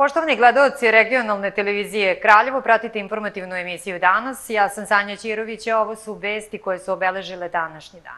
Poštovani gledaoci regionalne televizije Kraljevo, pratite informativnu emisiju danas. Ja sam Sanja Ćirović, a ovo su vesti koje su obeležile današnji dan.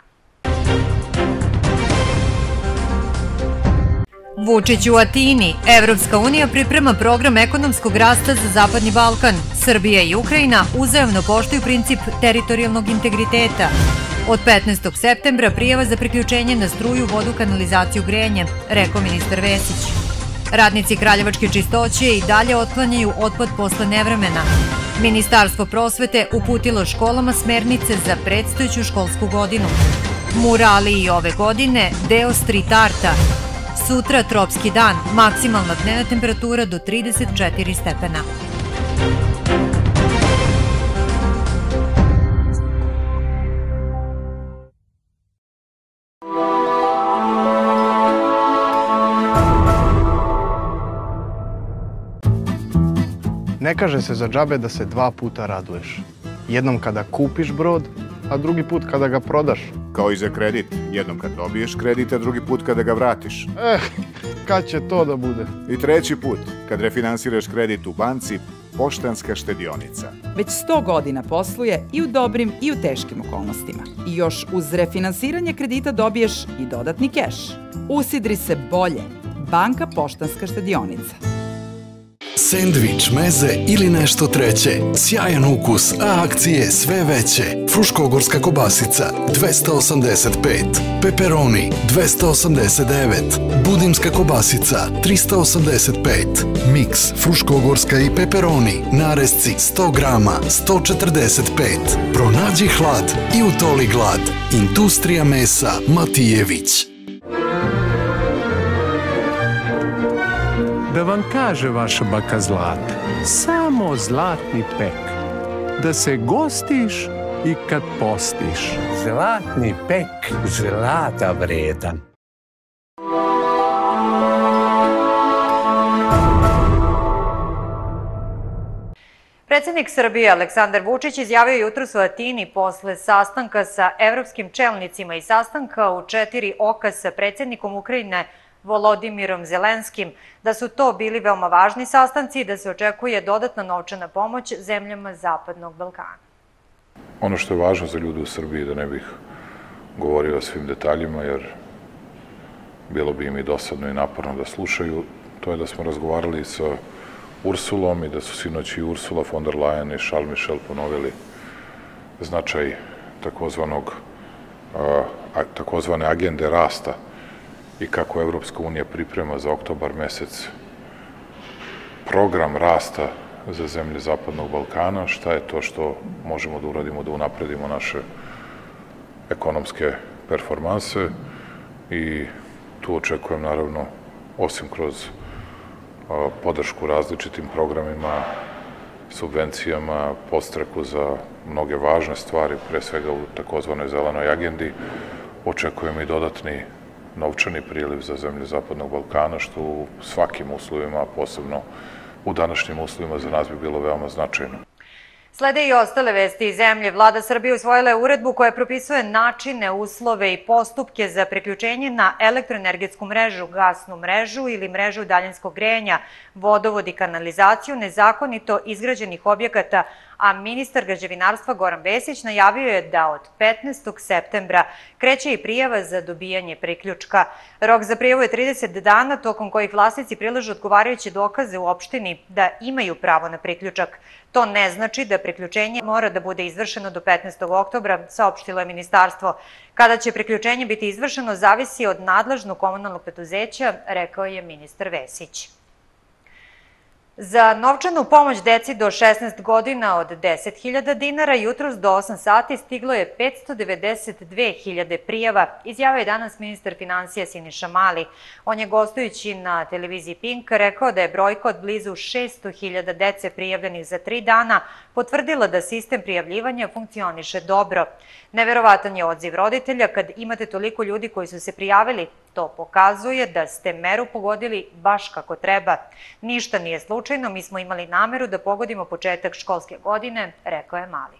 Vučić u Atini. Evropska unija priprema program ekonomskog rasta za Zapadni Balkan. Srbija i Ukrajina uzajamno poštuju princip teritorijalnog integriteta. Od 15. septembra prijava za priključenje na struju, vodu, kanalizaciju, grejanje, rekao ministar Vesić. Radnici Kraljevačke čistoće i dalje otklanjaju otpad posle nevremena. Ministarstvo prosvete uputilo školama smernice za predstojeću školsku godinu. Murali i ove godine deo street arta. Sutra tropski dan, maksimalna dnevna temperatura do 34 stepena. Ne kaže se za džabe da se dva puta raduješ. Jednom kada kupiš brod, a drugi put kada ga prodaš. Kao i za kredit. Jednom kad dobiješ kredit, a drugi put kada ga vratiš. Kad će to da bude? I treći put, kad refinansiraš kredit u banci, Poštanska štedionica. Već 100 godina posluje i u dobrim i u teškim okolnostima. I još uz refinansiranje kredita dobiješ i dodatni keš. Usidri se bolje. Banka Poštanska štedionica. Sendvič, meze ili nešto treće. Sjajan ukus, a akcije sve veće. Fruškogorska kobasica 285, peperoni 289, budimska kobasica 385, miks fruškogorska i peperoni, narezci 100 grama 145. Pronađi hlad i utoli glad. Industrija mesa Matijević. Da vam kaže vaša baka Zlata, samo zlatni pek, da se gostiš i kad postiš. Zlatni pek, zlata vredan. Predsednik Srbije Aleksandar Vučić izjavio jutros u Atini posle sastanka sa evropskim čelnicima i sastanka u 4 oka sa predsednikom Ukrajine Volodimirom Zelenskim, da su to bili veoma važni sastanci i da se očekuje dodatna novčana pomoć zemljama Zapadnog Balkana. Ono što je važno za ljude u Srbiji, da ne bih govorio o svim detaljima, jer bilo bi im i dosadno i naporno da slušaju, to je da smo razgovarali sa Ursulom i da su sinoć i Ursula von der Leyen i Charles Michel ponovili značaj takozvane agende rasta i kako Evropska unija priprema za oktobar mesec program rasta za zemlje Zapadnog Balkana, šta je to što možemo da uradimo da unapredimo naše ekonomske performanse i tu očekujem naravno, osim kroz podršku različitim programima, subvencijama, podstreku za mnoge važne stvari, pre svega u takozvanoj zelenoj agendi, očekujem i dodatni novčani priliv za zemlje Zapadnog Balkana, što u svakim uslovima, a posebno u današnjim uslovima za nas bi bilo veoma značajno. Slede i ostale vesti iz zemlje. Vlada Srbije usvojila je uredbu koja propisuje načine, uslove i postupke za priključenje na elektroenergetsku mrežu, gasnu mrežu ili mrežu daljinskog grejanja, vodovod i kanalizaciju nezakonito izgrađenih objekata, a ministar građevinarstva Goran Vesić najavio je da od 15. septembra kreće i prijava za dobijanje priključka. Rok za prijavu je 30 dana, tokom kojih vlasnici prilažu odgovarajuće dokaze u opštini da imaju pravo na priključak. To ne znači da priključenje mora da bude izvršeno do 15. oktobra, saopštilo je ministarstvo. Kada će priključenje biti izvršeno zavisi od nadležnog komunalnog preduzeća, rekao je ministar Vesić. Za novčanu pomoć deci do 16 godina od 10.000 dinara jutros do 8 sati stiglo je 592.000 prijava, izjavio je danas ministar finansija Siniša Mali. On je gostujući na televiziji Pink rekao da je brojka od blizu 600.000 dece prijavljenih za 3 dana potvrdila da sistem prijavljivanja funkcioniše dobro. Neverovatan je odziv roditelja kad imate toliko ljudi koji su se prijavili. To pokazuje da ste meru pogodili baš kako treba. Ništa nije slučajno, mi smo imali nameru da pogodimo početak školske godine, rekao je Mali.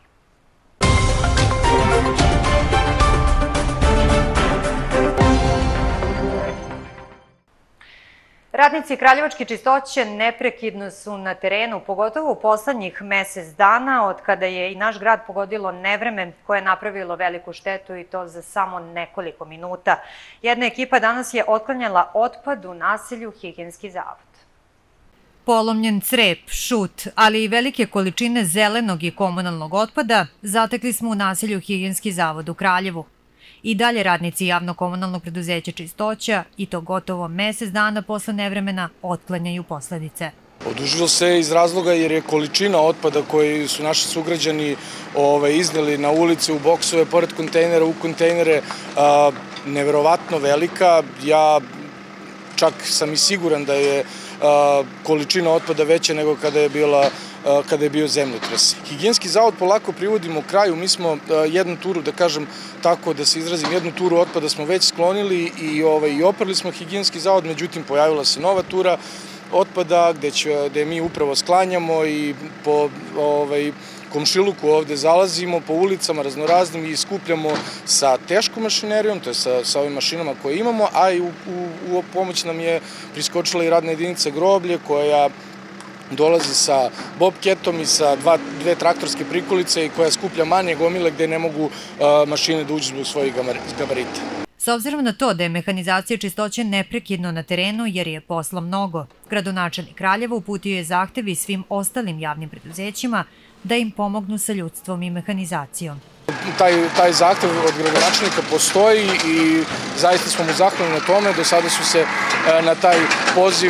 Radnici Kraljevačke čistoće neprekidno su na terenu, pogotovo u poslednjih mesec dana, od kada je i naš grad pogodilo nevreme koje je napravilo veliku štetu i to za samo nekoliko minuta. Jedna ekipa danas je otklanjala otpad u naselju Higijenski zavod. Polomljen crep, šut, ali i velike količine zelenog i komunalnog otpada zatekli smo u naselju Higijenski zavod u Kraljevu. I dalje radnici javno-komunalnog preduzeća Čistoća, i to gotovo mesec dana posle nevremena, otklanjaju posledice. Odužilo se iz razloga jer je količina otpada koji su naši sugrađani izneli na ulice, u boksove, pored kontejnera, u kontejnere, neverovatno velika. Ja čak sam i siguran da je količina otpada veća nego kada je bio zemljotres. Higijenski zavod polako privodimo kraju. Mi smo jednu turu, da kažem tako, da se izrazim, jednu turu otpada smo već sklonili i oprali smo higijenski zavod, međutim pojavila se nova tura otpada gde mi upravo sklanjamo i po komšiluku ovde zalazimo po ulicama raznoraznim i skupljamo sa teškom mašinerijom, to je sa ovim mašinama koje imamo, a i u pomoć nam je priskočila i radna jedinica Groblje koja dolazi sa bobketom i sa dve traktorske prikolice i koja skuplja manje gomile gde ne mogu mašine da uđu zbog svojih gabarita. S obzirom na to da je mehanizacija čistoće neprekidno na terenu jer je posla mnogo, gradonačelnik Kraljeva uputio je zahtev i svim ostalim javnim preduzećima da im pomognu sa ljudstvom i mehanizacijom. Taj zahtev od gradonačelnika postoji i zaista smo mu zahvalni na tome. Do sada su se na taj poziv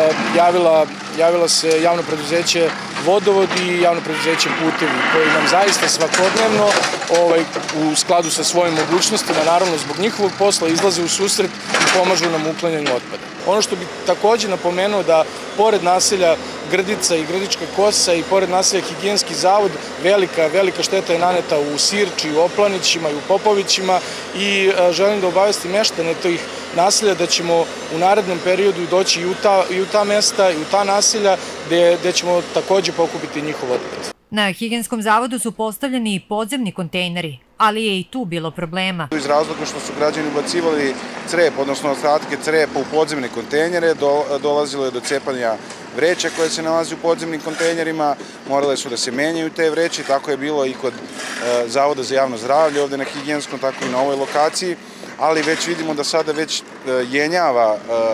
javila se javno preduzeće Vodovod i javno preduzeće Putevi, koji nam zaista svakodnevno u skladu sa svojim mogućnostima, naravno zbog njihovog posla, izlaze u susret i pomažu nam u uklanjanju otpada. Ono što bih takođe napomenuo da pored naselja Grdica i Grdička Kosa i pored naselja Higijenski zavod velika šteta je naneta u Sirči, u Oplanićima i u Popovićima i želim da obavestim meštane tih naselja da ćemo u narednom periodu doći i u ta mesta i u ta naselja gde ćemo takođe pokupiti njihov otpad. Na Higijenskom zavodu su postavljeni i podzemni kontejneri, ali je i tu bilo problema. Iz razloga što su građani ubacivali crep, odnosno ostatke crepa u podzemne kontejnere, dolazilo je do cepanja vreća koje se nalazi u podzemnim kontejnerima, morale su da se menjaju te vreće, tako je bilo i kod Zavoda za javno zdravlje, ovde na Higijenskom, tako i na ovoj lokaciji, ali već vidimo da sada već jenjava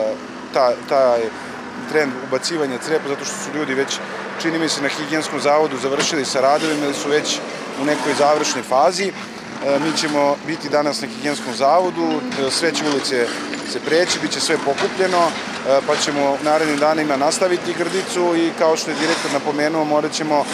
taj trend ubacivanja crepa, zato što su ljudi već, čini mi se, na Higijenskom zavodu završili sa radovima ili su već u nekoj završnoj fazi. Mi ćemo biti danas na Higijenskom zavodu, sve će ulice se preći, bit će sve pokupljeno, pa ćemo u narednim danima nastaviti Grdicu i kao što je direktor napomenuo, morat ćemo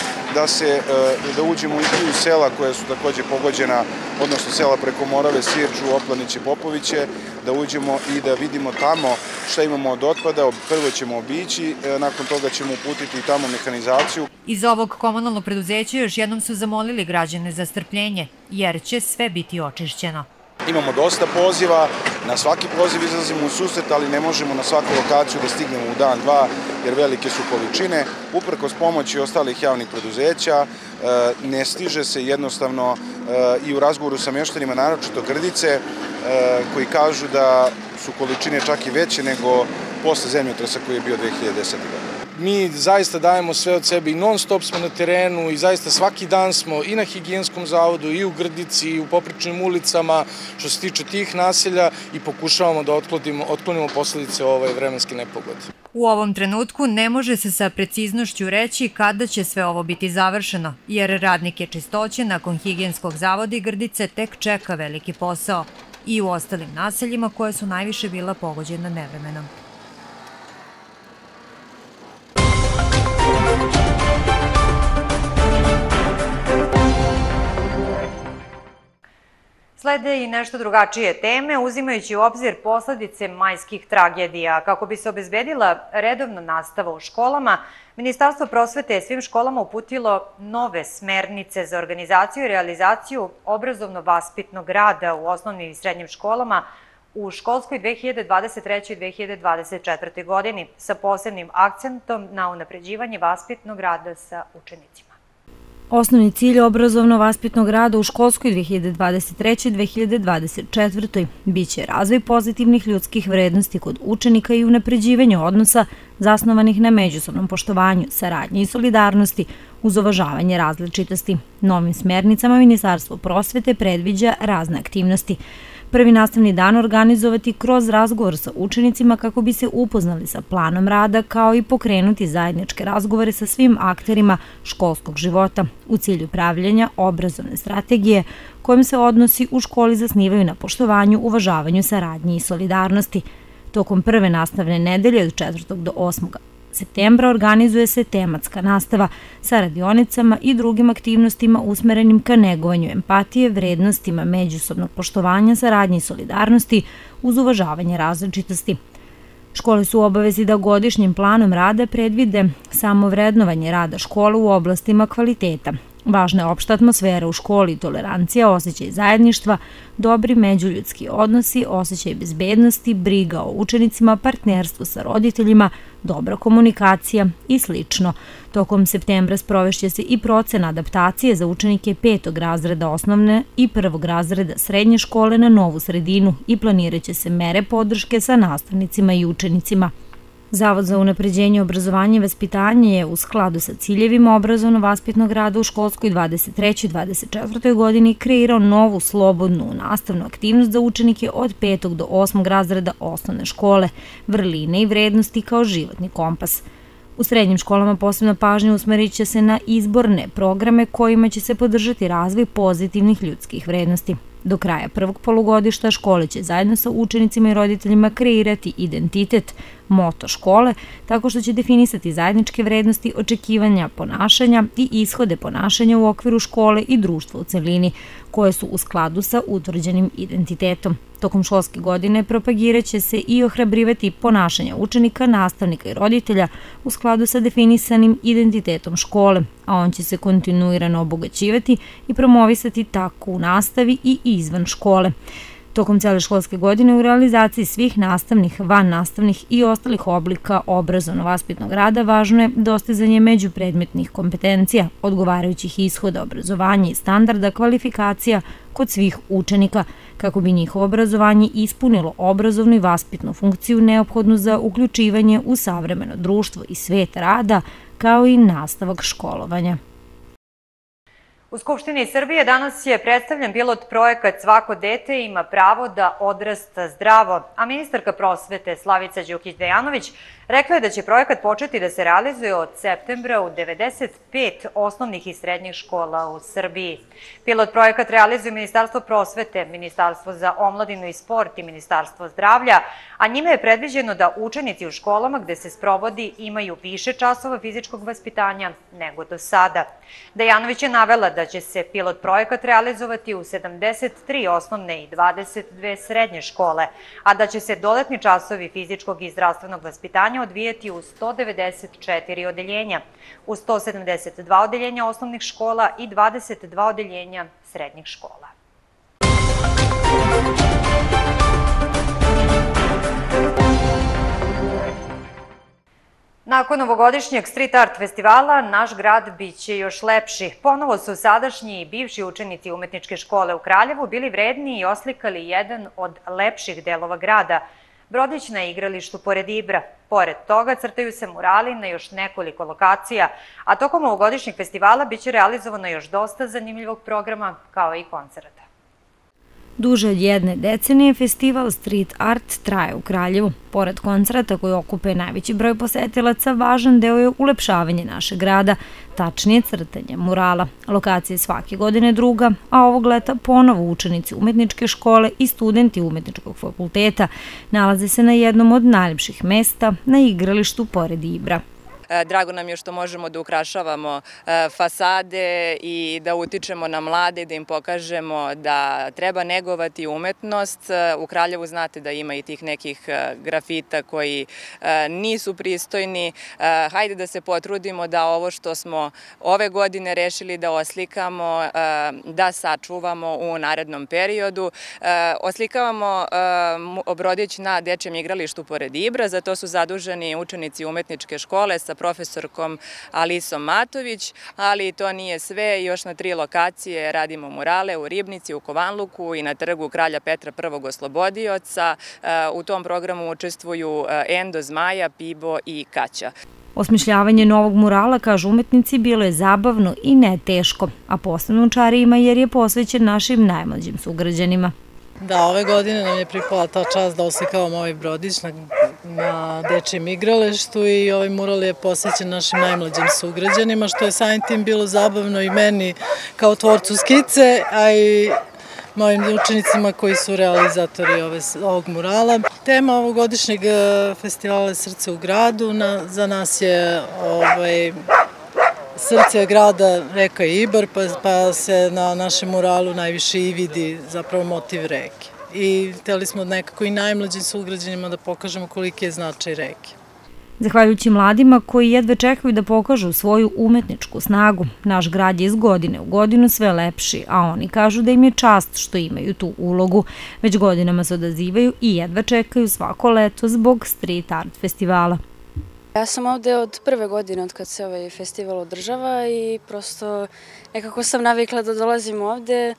da uđemo i u sela koje su takođe pogođena, odnosno sela preko Morave, Sirču, Oplaniće, Popoviće, da uđemo i da vidimo tamo šta imamo od otpada. Prvo ćemo obići, nakon toga ćemo uputiti i tamo mehanizaciju. Iz ovog komunalnog preduzeća još jednom su zamolili građane za strpljenje, jer će sve biti očišćeno. Imamo dosta poziva, na svaki poziv izlazimo u susret, ali ne možemo na svaku lokaciju da stignemo u dan, dva, jer velike su količine. Uprkos pomoći ostalih javnih preduzeća, ne stiže se jednostavno i u razgovoru sa mještanima, naročito Grdice, koji kažu da su količine čak i veće nego posle zemljotresa koji je bio 2010. godine. Mi zaista dajemo sve od sebe i non stop smo na terenu i zaista svaki dan smo i na Higijenskom zavodu i u Grdici i u poprečnim ulicama što se tiče tih naselja i pokušavamo da otklonimo posledice ove vremenske nepogode. U ovom trenutku ne može se sa preciznošću reći kada će sve ovo biti završeno, jer radnike čistoće nakon Higijenskog zavoda i Grdice tek čeka veliki posao i u ostalim naseljima koje su najviše bila pogođena nevremenom. Slede i nešto drugačije teme, uzimajući u obzir posledice majskih tragedija. Kako bi se obezbedila redovna nastava u školama, Ministarstvo prosvete je svim školama uputilo nove smernice za organizaciju i realizaciju obrazovno-vaspitnog rada u osnovnim i srednjim školama u školskoj 2023. i 2024. godini sa posebnim akcentom na unapređivanje vaspitnog rada sa učenicima. Osnovni cilj obrazovno-vaspitnog rada u školskoj 2023-2024. biće razvoj pozitivnih ljudskih vrednosti kod učenika i unapređivanje odnosa zasnovanih na međusobnom poštovanju, saradnji i solidarnosti uz uvažavanje različitosti. Novim smernicama Ministarstvo prosvete predviđa razne aktivnosti. Prvi nastavni dan organizovati kroz razgovor sa učenicima kako bi se upoznali sa planom rada, kao i pokrenuti zajedničke razgovore sa svim akterima školskog života u cilju pravljenja obrazovne strategije kojim se odnosi u školi zasnivaju na poštovanju, uvažavanju, saradnji i solidarnosti. Tokom prve nastavne nedelje od 4. do 8. septembra organizuje se tematska nastava sa radionicama i drugim aktivnostima usmerenim ka negovanju empatije, vrednostima međusobnog poštovanja, saradnje i solidarnosti uz uvažavanje različitosti. Škole su u obavezi da godišnjim planom rada predvide samovrednovanje rada škole u oblastima kvaliteta. Važna je opšta atmosfera u školi, tolerancija, osjećaj zajedništva, dobri međuljudski odnosi, osjećaj bezbednosti, briga o učenicima, partnerstvo sa roditeljima, dobra komunikacija i sl. Tokom septembra sprovešće se i procena adaptacije za učenike 5. razreda osnovne i 1. razreda srednje škole na novu sredinu i planiraće se mere podrške sa nastavnicima i učenicima. Zavod za unapređenje obrazovanja i vaspitanje je u skladu sa ciljevima obrazovno-vaspitnog rada u školskoj 23-24. godini kreirao novu slobodnu nastavnu aktivnost za učenike od 5. do 8. razreda osnovne škole, vrline i vrednosti kao životni kompas. U srednjim školama posebna pažnja usmerit će se na izborne programe kojima će se podržati razvoj pozitivnih ljudskih vrednosti. Do kraja prvog polugodišta škole će zajedno sa učenicima i roditeljima kreirati identitet, moto škole, tako što će definisati zajedničke vrednosti, očekivanja ponašanja i ishode ponašanja u okviru škole i društva u celini, koje su u skladu sa utvrđenim identitetom. Tokom školske godine propagiraće se i ohrabrivati ponašanja učenika, nastavnika i roditelja u skladu sa definisanim identitetom škole, a on će se kontinuirano obogaćivati i promovisati tako u nastavi i izvan škole. Tokom cele školske godine u realizaciji svih nastavnih, vannastavnih i ostalih oblika obrazovno-vaspitnog rada važno je dostizanje međupredmetnih kompetencija, odgovarajućih ishoda obrazovanja i standarda kvalifikacija kod svih učenika, kako bi njihovo obrazovanje ispunilo obrazovnu i vaspitnu funkciju neophodnu za uključivanje u savremeno društvo i svet rada, kao i nastavak školovanja. U Skupštini Srbije danas je predstavljen pilot projekat Svako dete ima pravo da odrasta zdravo, a ministarka prosvete Slavica Đukić Dejanović rekla je da će projekat početi da se realizuje od septembra u 95 osnovnih i srednjih škola u Srbiji. Pilot projekat realizuje Ministarstvo prosvete, Ministarstvo za omladinu i sport i Ministarstvo zdravlja, a njime je predviđeno da učenici u školama gde se sprovodi imaju više časova fizičkog vaspitanja nego do sada. Dejanović je navela da će se pilot projekat realizovati u 73 osnovne i 22 srednje škole, a da će se dodatni časovi fizičkog i zdravstvenog vaspitanja odvijati u 194 odeljenja, u 172 odeljenja osnovnih škola i 22 odeljenja srednjih škola. Nakon ovogodišnjeg Street Art festivala, naš grad biće još lepši. Ponovo su sadašnji i bivši učenici Umetničke škole u Kraljevu bili vredni i oslikali jedan od lepših delova grada, brodić na igralištu pored Ibra. Pored toga crtaju se murali na još nekoliko lokacija, a tokom ovogodišnjeg festivala biće realizovano još dosta zanimljivog programa, kao i koncerta. Duže od jedne decenije festival Street Art traje u Kraljevu. Pored koncerata koji okupe najveći broj posetilaca, važan deo je ulepšavanje našeg grada, tačnije crtanje murala. Lokacija je svake godine druga, a ovog leta ponovo učenici Umetničke škole i studenti Umetničkog fakulteta nalaze se na jednom od najljepših mesta, na igralištu pored Ibra. Drago nam je što možemo da ukrašavamo fasade i da utičemo na mlade i da im pokažemo da treba negovati umetnost. U Kraljevu znate da ima i tih nekih grafita koji nisu pristojni. Hajde da se potrudimo da ovo što smo ove godine rešili da oslikamo, da sačuvamo u narednom periodu. Oslikavamo brodić na dečjem igralištu pored Ibra, za to su zaduženi učenici Umetničke škole sa profesorkom Alisom Matović, ali to nije sve. Još na 3 lokacije radimo murale u Ribnici, u Kovanluku i na trgu Kralja Petra I. Oslobodioca. U tom programu učestvuju Endo, Zmaja, Pibo i Kaća. Osmišljavanje novog murala, kažu umetnici, bilo je zabavno i ne teško, a posebno u Čarijima jer je posvećen našim najmlađim sugrađanima. Da, ove godine nam je pripala ta čast da oslikavamo ovaj brodić na dečijem igralištu i ovaj mural je posvećen našim najmlađim sugrađanima, što je samim tim bilo zabavno i meni kao tvorcu skice, a i mojim učenicima koji su realizatori ovog murala. Tema ovogodišnjeg festivala je Srce u gradu. Za nas je srce grada reka Ibar, pa se na našem muralu najviše i vidi zapravo motiv reke. I hteli smo nekako i najmlađim sugrađanima da pokažemo koliki je značaj reke. Zahvaljujući mladima koji jedva čekaju da pokažu svoju umetničku snagu, naš grad je iz godine u godinu sve lepši, a oni kažu da im je čast što imaju tu ulogu. Već godinama se odazivaju i jedva čekaju svako leto zbog Street Art festivala. Ja sam ovde od prve godine od kad se ovaj festival održava i prosto nekako sam navikla da dolazim ovde.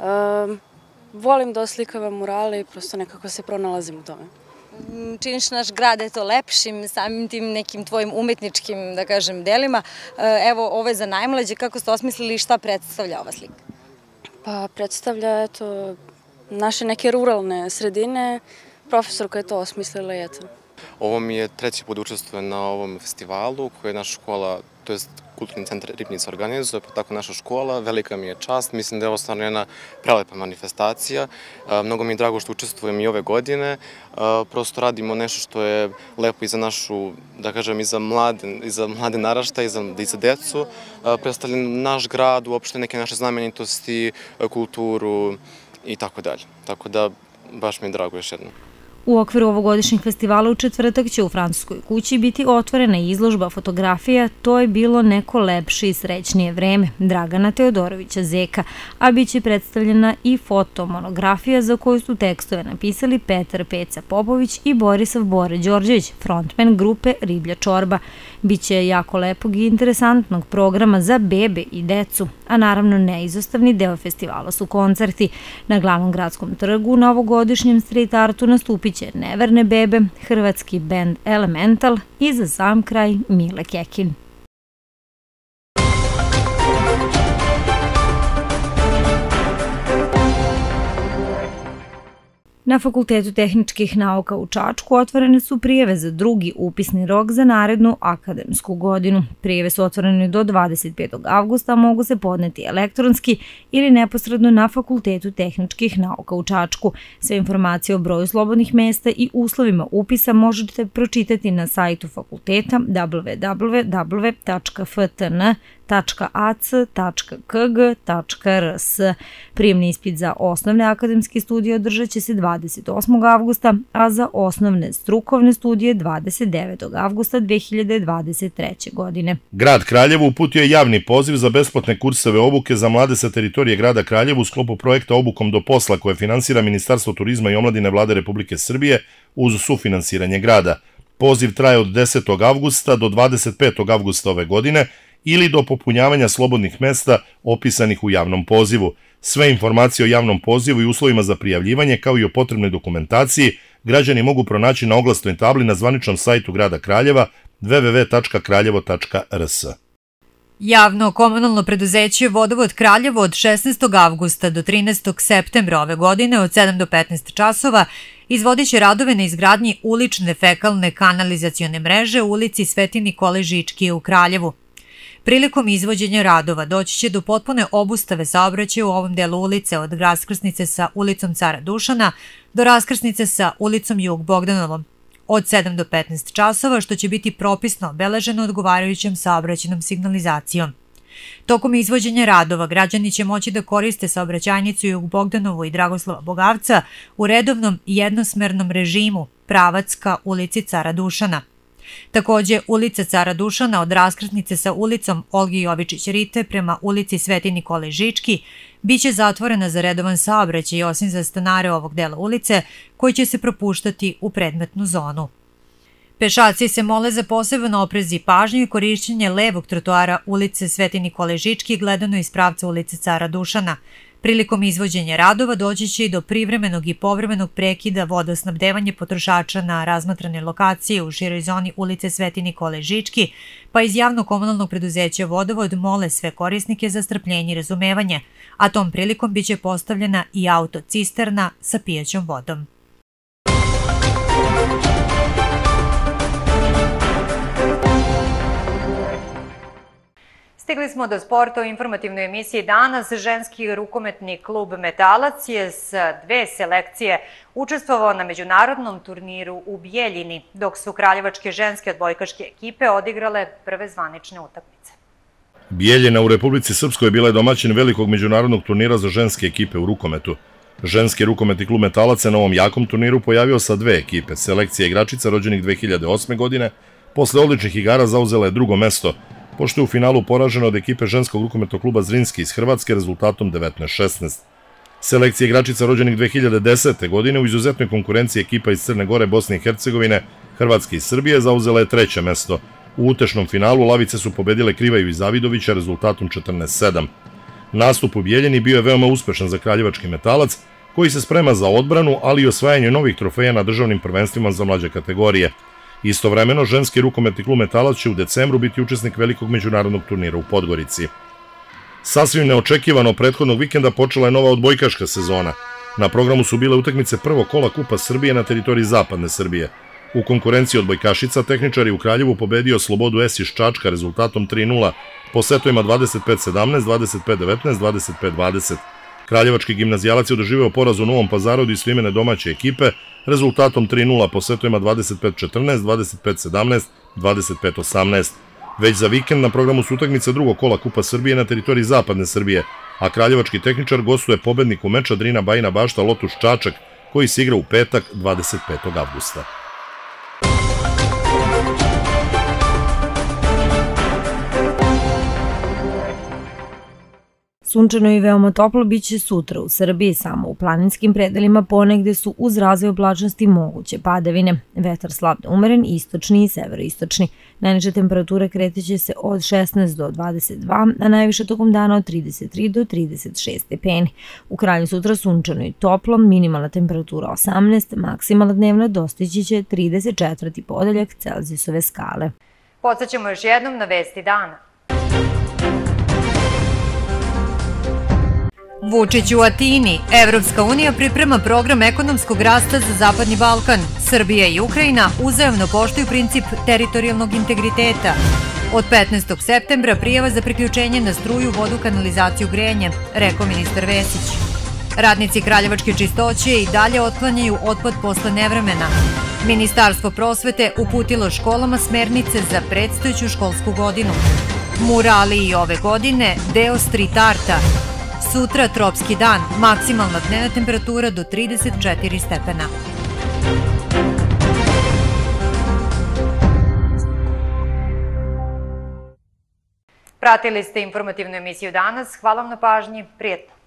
Volim da oslikavam murale i prosto nekako se pronalazim u tome. Činiš naš grad eto lepšim, samim tim nekim tvojim umetničkim, da kažem, delima. Evo, ovo je za najmlađe, kako ste osmislili i šta predstavlja ova slika? Pa predstavlja, eto, naše neke ruralne sredine. Profesorka je to osmislila i eto. Ovo mi je 3. put učestvujem na ovom festivalu koje je naša škola, to je Kulturni centar Ribnica organizuje, pa tako naša škola. Velika mi je čast, mislim da je ovo stvarno jedna prelepa manifestacija. Mnogo mi je drago što učestvujem i ove godine. Prosto radimo nešto što je lepo i za našu, da kažem, i za mlade naraštaje, i za decu. Predstavljam naš grad, uopšte neke naše znamenitosti, kulturu i tako dalje. Tako da baš mi je drago još jedno. U okviru ovogodišnjeg festivala u četvrtak će u Francuskoj kući biti otvorena izložba fotografija To je bilo neko lepše i srećnije vreme Dragana Teodorovića Zeka, a bit će predstavljena i fotomonografija za koju su tekstove napisali Petar Peca Popović i Borisav Bore Đorđević, frontmen grupe Riblja čorba. Biće jako lepog i interesantnog programa za bebe i decu, a naravno neizostavni deo festivala su koncerti. Na glavnom gradskom trgu na ovogodišnjem street artu nastupit će Neverne bebe, hrvatski bend Elemental i za sam kraj Mile Kekin. Na Fakultetu tehničkih nauka u Čačku otvorene su prijave za drugi upisni rok za narednu akademsku godinu. Prijave su otvorene do 25. avgusta, mogu se podneti elektronski ili neposredno na Fakultetu tehničkih nauka u Čačku. Sve informacije o broju slobodnih mesta i uslovima upisa možete pročitati na sajtu fakulteta www.ftn.ac.kg.rs. Prijemni ispit za osnovne akademske studije održat će se 28. avgusta, a za osnovne strukovne studije 29. avgusta 2023. godine. Grad Kraljevo uputio je javni poziv za besplatne kurseve obuke za mlade sa teritorije grada Kraljeva u sklopu projekta Obukom do posla koje finansira Ministarstvo turizma i omladine Vlade Republike Srbije uz sufinansiranje grada. Poziv traje od 10. avgusta do 25. avgusta ove godine ili do popunjavanja slobodnih mesta opisanih u javnom pozivu. Sve informacije o javnom pozivu i uslovima za prijavljivanje, kao i o potrebnoj dokumentaciji, građani mogu pronaći na oglasnoj tabli na zvaničnom sajtu grada Kraljeva www.kraljevo.rs. Javno komunalno preduzeće Vodovod Kraljevo od 16. avgusta do 13. septembra ove godine od 7 do 15 časova izvodit će radove na izgradnji ulične fekalne kanalizacione mreže u ulici Sveti Nikole Žičkije u Kraljevu. Prilikom izvođenja radova doći će do potpune obustave saobraćaja u ovom delu ulice od raskrsnice sa ulicom Cara Dušana do raskrsnice sa ulicom Jug Bogdanovom od 7 do 15 časova, što će biti propisno obeleženo odgovarajućom saobraćajnom signalizacijom. Tokom izvođenja radova građani će moći da koriste saobraćajnicu Jug Bogdanovu i Dragoslava Bogavca u redovnom jednosmernom režimu pravac ka ulici Cara Dušana. Takođe, ulica Cara Dušana od raskrsnice sa ulicom Olgi Jovičić-Rite prema ulici Sveti Nikole Žički biće zatvorena za redovan saobraćaj osim za stanare ovog dela ulice koji će se propuštati u predmetnu zonu. Pešaci se mole za poseban oprez i pažnju i korišćenje levog trotoara ulice Sveti Nikole Žički gledano iz pravca ulice Cara Dušana. Prilikom izvođenja radova doći će i do privremenog i povremenog prekida vodosnabdevanja potrošača na razmatranoj lokaciji u široj zoni ulice Sveti Nikole Žički, pa iz javno-komunalnog preduzeća Vodovod mole sve korisnike za strpljenje i razumevanje, a tom prilikom biće postavljena i autocisterna sa pijaćom vodom. Stigli smo do sporta u informativnoj emisiji danas. Ženski rukometni klub Metalac je s 2 selekcije učestvovao na međunarodnom turniru u Bijeljini, dok su kraljevačke ženske odbojkaške ekipe odigrale prve zvanične utakmice. Bijeljina u Republici Srpskoj bila je domaćin velikog međunarodnog turnira za ženske ekipe u rukometu. Ženski rukometni klub Metalac se na ovom jakom turniru pojavio sa 2 ekipe. Selekcija igračica rođenih 2008. godine posle odličnih igara zauzela je drugo mesto, pošto je u finalu poražena od ekipe ženskog rukometnog kluba Zrinski iz Hrvatske rezultatom 19-16. Selekcija igračica rođenih 2010. godine u izuzetnoj konkurenciji ekipa iz Crne Gore, Bosne i Hercegovine, Hrvatske i Srbije zauzela je 3. mesto. U utešnom finalu lavice su pobedile Krivaju i Zavidovića rezultatom 14-7. Nastup u Bijeljini bio je veoma uspešan za kraljevački Metalac, koji se sprema za odbranu, ali i osvajanje novih trofeja na državnim prvenstvima za mlađe kategorije. Istovremeno, ženski rukometni klub Metalac će u decembru biti učesnik velikog međunarodnog turnira u Podgorici. Sasvim neočekivano prethodnog vikenda počela je nova odbojkaška sezona. Na programu su bile utakmice prvog kola Kupa Srbije na teritoriji zapadne Srbije. U konkurenciji odbojkašica tehničar je u Kraljevu pobedio Slobodu S iz Čačka rezultatom 3-0 po setovima 25-17, 25-19, 25-20. Kraljevački gimnazijalac je doživeo poraz u Novom Pazaru od istoimene domaće ekipe rezultatom 3-0 po setovima 25-14, 25-17, 25-18. Već za vikend na programu su utakmice drugog kola Kupa Srbije na teritoriji zapadne Srbije, a kraljevački tehničar gostuje pobedniku meča Drina Bajina Bašta Lotuš Čačak, koji se igra u petak 25. avgusta. Sunčano i veoma toplo biće sutra u Srbiji, samo u planinskim predelima ponegde su uz razvoj oblačnosti moguće padavine. Vetar slab da umeren, istočni i severoistočni. Najniže temperature kreteće se od 16 do 22, a najviše tokom dana od 33 do 36 stepeni. U Kralju sutra sunčano i toplo, minimalna temperatura 18, maksimalna dnevna dostići će 34. podeljak Celzijusove skale. Podsećamo još jednom na vesti dana. Vučić u Atini. Evropska unija priprema program ekonomskog rasta za Zapadni Balkan. Srbija i Ukrajina uzajamno poštuju princip teritorijalnog integriteta. Od 15. septembra prijava za priključenje na struju, vodu, kanalizaciju, grejanje, rekao ministar Vesić. Radnici Kraljevačke čistoće i dalje otklanjaju otpad posle nevremena. Ministarstvo prosvete uputilo školama smernice za predstojeću školsku godinu. Murali i ove godine deo street arta. Sutra tropski dan, maksimalna dnevna temperatura do 34 stepena. Pratili ste informativnu emisiju danas. Hvala vam na pažnji. Prijetno.